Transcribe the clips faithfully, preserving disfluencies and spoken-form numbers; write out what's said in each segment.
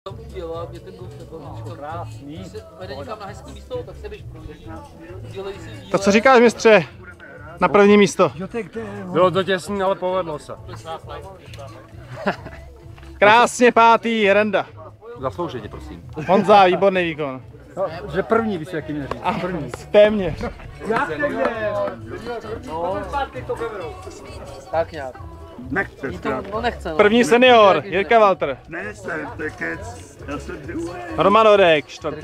Udělá, mě ten golf nebaví. Krásný. Když se vede někam na hezký místo, tak se jdeš projít. Udělej si výlet. Tak co říkáš, mistře? Na první místo. Bylo to těsný, ale povedlo se. Krásně pátý, Renda. Zaslouženě, prosím. Honza, výborný výkon. No, že první bys jaký měří. První. Téměř. Tak nějak. Nechce To, no nechce, no. První senior, Jirka Walter. Nechce, to je kec. Já jsem druhý. Roman Odek, čtvrtý.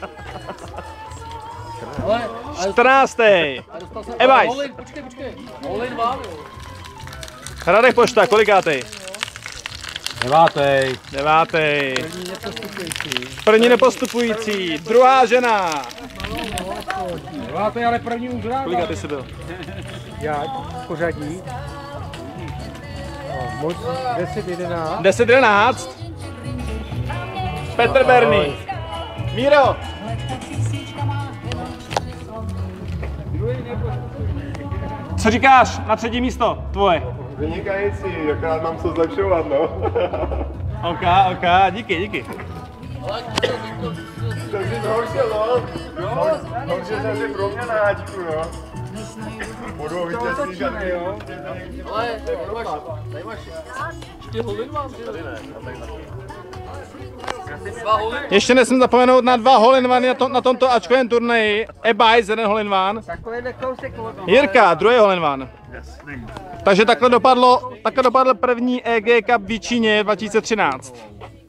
Ale, ale, čtrnáctý. dostal jsem, Evajs. Olin, počkej, počkej. Olin vám, jo. Radek Pošta, kolikátej? Devátej. Devátý. První nepostupující. Druhá žena. Devátej, ale první už rád. Kolikátej jsi byl? Já, pořadí. Moc deset jedenáct. deset jedenáct. Petr Berný. Míro. Co říkáš na třetí místo tvoje? Vynikající, akorát mám co zlepšovat, no. OK, OK, díky, díky. Takže zhoršil, no. Horší jsem si pro mě na háčku, no. Budou vítězství žádný, jo. Ale, tady máš, tady máš. Ještě Olin mám, ty. Dva Olin. Ještě nesmím zapomenout na dva hole-in-one na, to, na tomto ačkovém turnaji. Ebajs, jeden hole-in-one. Jirka, druhý hole-in-one. Takže takhle dopadlo, takhle dopadl první E G Cup v Číně dva tisíce třináct.